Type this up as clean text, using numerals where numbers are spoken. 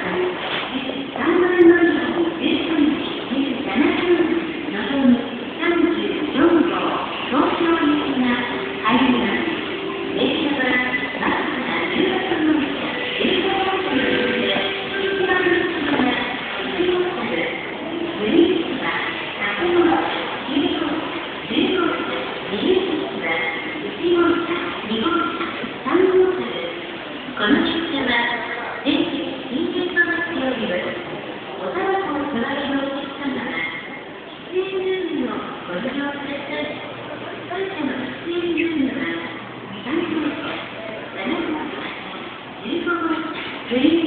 この列車は電気新鮮となっております。おたばこを座りのお客様が喫煙ルームをご利用ください。当社の喫煙ルームは3号車、7号車、15号車、グリーン